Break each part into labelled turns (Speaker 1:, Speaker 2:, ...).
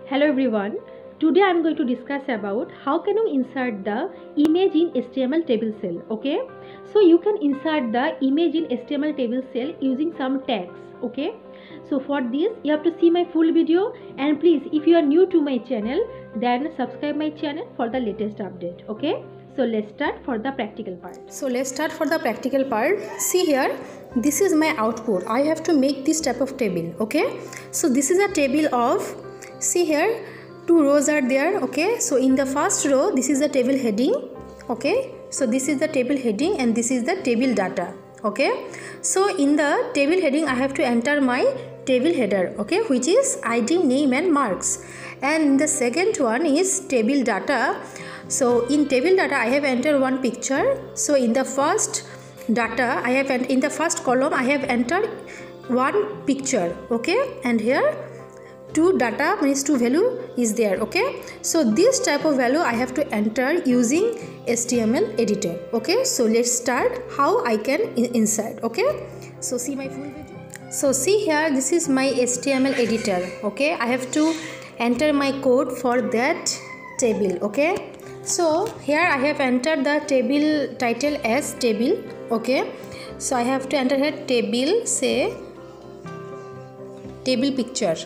Speaker 1: Hello everyone. Today I am going to discuss about how can you insert the image in HTML table cell. Okay, so you can insert the image in HTML table cell using some tags. Okay, so for this you have to see my full video, and please, if you are new to my channel, then subscribe my channel for the latest update. Okay, so let's start for the practical part.
Speaker 2: See here, this is my output. I have to make this type of table. Okay, so this is a table of, see here, two rows are there. Okay, so in the first row, this is the table heading. Okay, so this is the table heading and this is the table data. Okay, so in the table heading I have to enter my table header, okay, which is ID, name and marks, and the second one is table data. So in table data I have entered one picture. So in the first data I have, in the first column I have entered one picture. Okay, and here two data means two value is there. Okay, so this type of value I have to enter using HTML editor. Okay, so let's start how I can insert. Okay, so see my full video. So see here, this is my HTML editor. Okay, I have to enter my code for that table. Okay, so here I have entered the table title as table. Okay, so I have to enter here table, say table picture.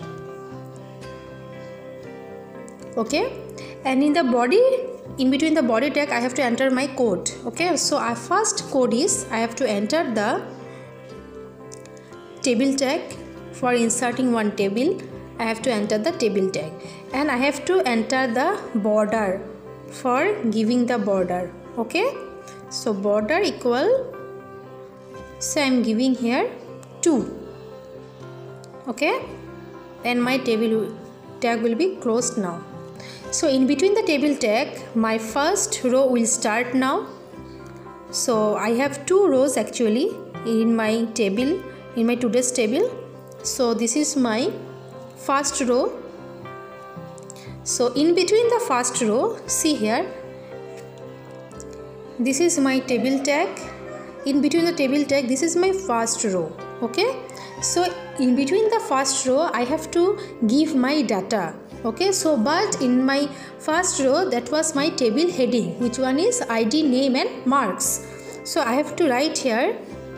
Speaker 2: Okay, and in the body, in between the body tag I have to enter my code. Okay, so our first code is I have to enter the table tag. For inserting one table I have to enter the table tag, and I have to enter the border for giving the border. Okay, so border equal, so I am giving here 2. Okay, and my table tag will be closed now. So in between the table tag my first row will start now. So I have two rows actually in my table, in my today's table. So this is my first row. So in between the first row, see here, this is my table tag. In between the table tag, this is my first row. Okay, so in between the first row I have to give my data. Okay, so but in my first row that was my table heading, which one is ID, name and marks. So I have to write here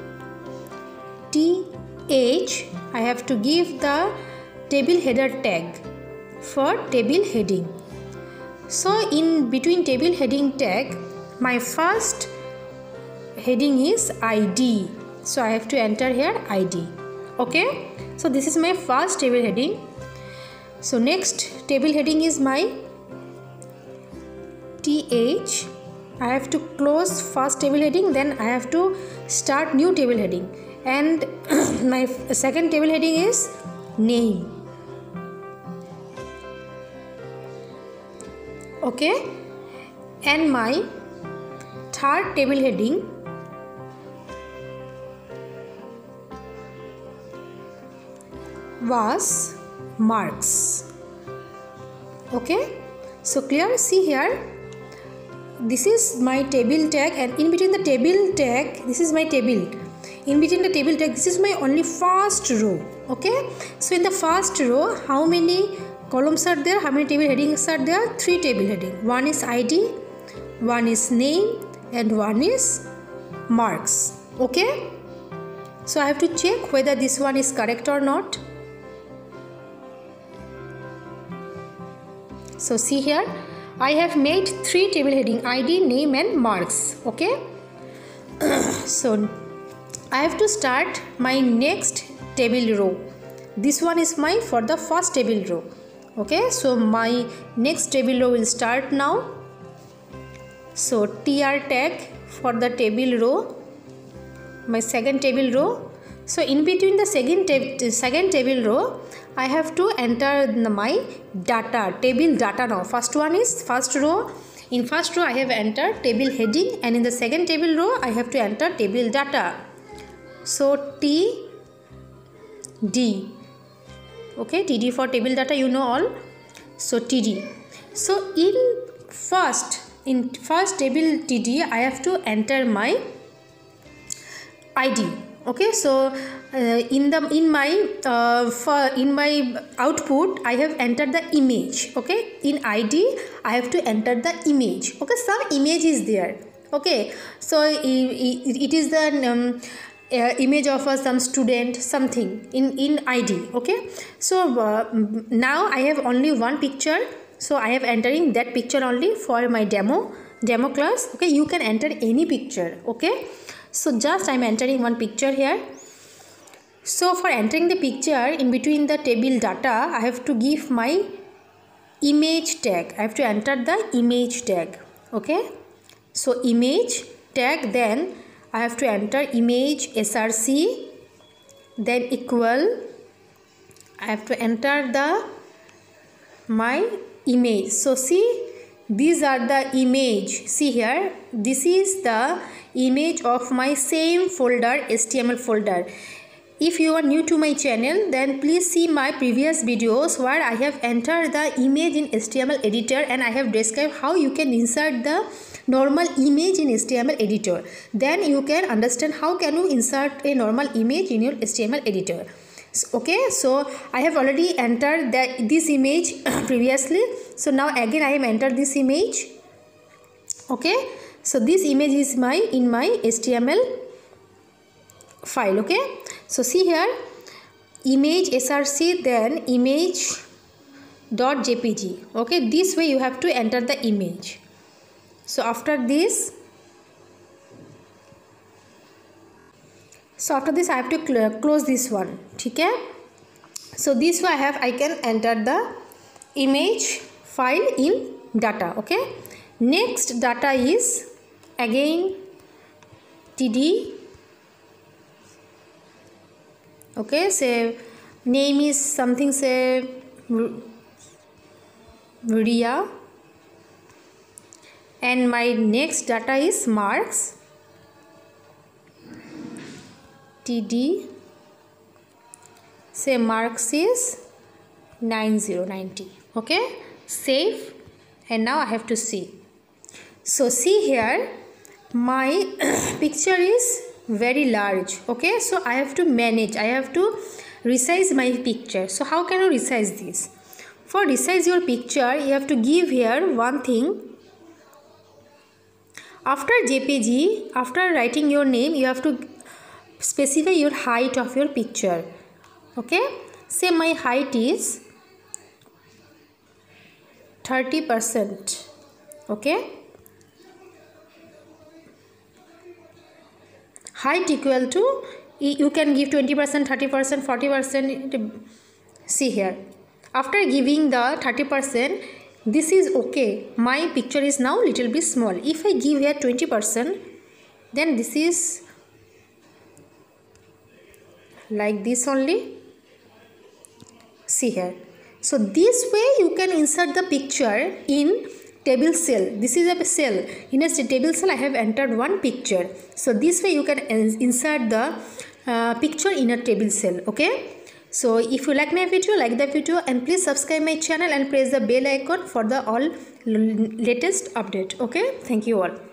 Speaker 2: TH. I have to give the table header tag for table heading. So in between table heading tag, my first heading is ID, so I have to enter here ID. Okay, so this is my first table heading. So next table heading is my TH. I have to close first table heading, then I have to start new table heading, and my second table heading is name. Okay, and my third table heading was marks. Okay, so clear? See here, this is my table tag, and in between the table tag, this is my table. In between the table tag, this is my only first row. Okay, so in the first row, how many columns are there? How many table headings are there? 3 table heading. One is ID, one is name, and one is marks. Okay, so I have to check whether this one is correct or not. So see here, I have made 3 table heading, ID, name and marks. Okay, so I have to start my next table row. This one is my for the first table row. Okay, so my next table row will start now. So TR tag for the table row, my second table row. So in between the second table row, I have to enter my data, table data now. First one is first row. In first row I have entered table heading, and in the second table row I have to enter table data. So TD. Okay, TD for table data, you know all. So TD. So in first table TD I have to enter my ID. Okay, so in my output I have entered the image. Okay, in ID I have to enter the image. Okay, some image is there. Okay, so it is the image of some student, something in ID. Okay, so now I have only one picture, so I have entering that picture only for my demo class. Okay, you can enter any picture. Okay, so just I am entering one picture here. So for entering the picture, in between the table data I have to give my image tag. I have to enter the image tag. Okay, so image tag, then I have to enter image src, then equal, I have to enter the my image. So see, these are the image. See here, this is the image of my same folder, HTML folder. If you are new to my channel, then please see my previous videos where I have entered the image in HTML editor and I have described how you can insert the normal image in HTML editor. Then you can understand how can you insert a normal image in your HTML editor. Okay, so I have already entered this image previously. So now again I have entered this image. Okay, so this image is in my HTML file. Okay, so see here, image src, then image.jpg. okay, this way you have to enter the image. So after this I have to close this one. Okay, so this way I can enter the image file in data. Okay, next data is again td. Okay, say name is something, say Ria, and my next data is marks, td, say marks is 9090. Okay, save, and now I have to see. So see here, my picture is very large. Okay, so I have to manage, I have to resize my picture. So how can you resize this? For resize your picture, you have to give here one thing. After JPG, after writing your name, you have to specify your height of your picture. Okay, say my height is 30%. Okay, height equal to, you can give 20%, 30%, 40%. See here, after giving the 30%, this is okay. My picture is now little bit small. If I give here 20%, then this is like this only. See here. So this way you can insert the picture in table cell. This is a cell. In a table cell I have entered one picture. So this way you can insert the picture in a table cell. Okay, so if you like my video, like the video, and please subscribe my channel and press the bell icon for the all latest update. Okay, thank you all.